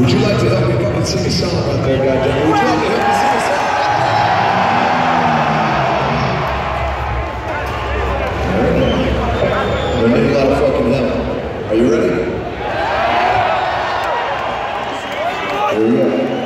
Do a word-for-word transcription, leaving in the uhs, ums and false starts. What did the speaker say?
Would you like to help me fucking sing a song out there, goddamn? Would you like to help me sing a song? Alright. I need a lot of fucking help. Are you ready? Here we go.